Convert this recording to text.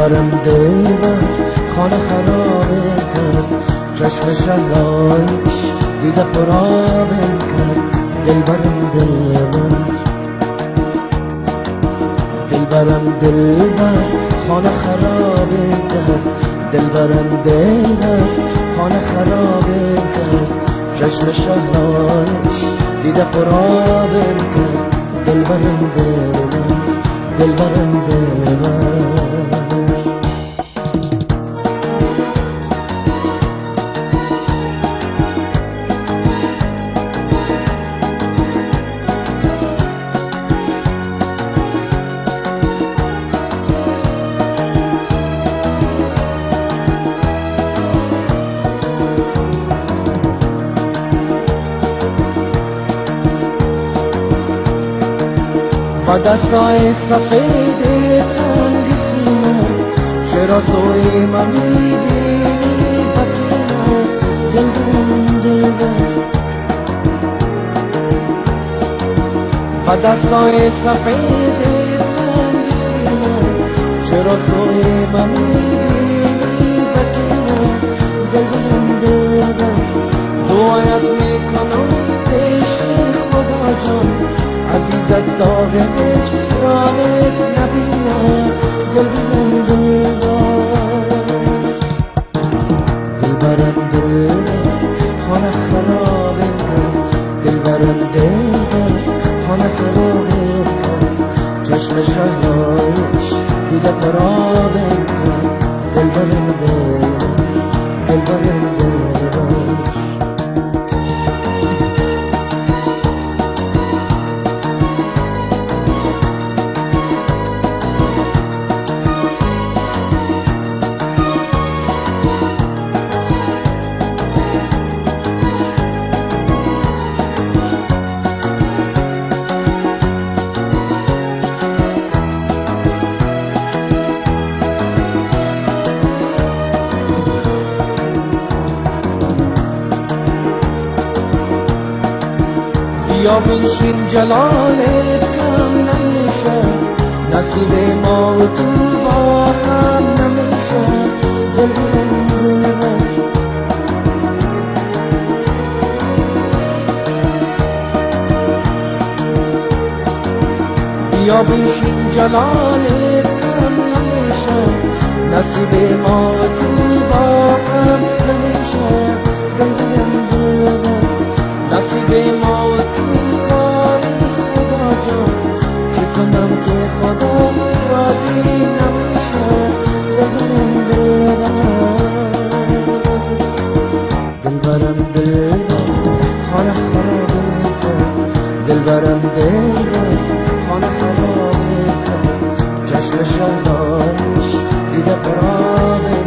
دلبرم دلبر خانه خرابم کرد، چشم شهلایش دیده پرابم کرد. دلبرم دلبر دلبرم دلبر خانه خرابم کرد، دلبرم دلبر خانه خرابم کرد، چشم شهلایش دیده پرابم کرد. دلبرم دلبر دلبرم دلبر با دستای سفیدت رنگ خیمه، چرا سوی ما میبینی بکینه؟ دلبرم دلبر با دستای سفیدت رنگ خیمه، چرا سوی ما میبینی بکینه؟ دلبرم دلبر دعایت میکنم پیش خدا جان، عزیزت داغ هجرانت نبینه. دلبرم دلبر دلبرم دلبر خانه خرابم کرد، دلبرم دلبر خانه خرابم کرد، چشم شهلایش دیده پرابم کرد. دلبرم دلبر دلبرم دلبر یا بنشین جلالت کم نمیشه، نصیب ما و تو با هم نمیشه. دلبرم دلبر یا بنشین جلالت کم نمیشه، نصیب ما و تو با هم نمیشه. دلبرم دلبر نصیب ما و تو کاری خدا جان، چه کنم که خدا راضی نمیشه. دلبرم دلبر دلبرم دلبر خانه خرابم کرد، دلبرم دلبر خانه خرابم کرد، چشم شهلایش دیده پرابم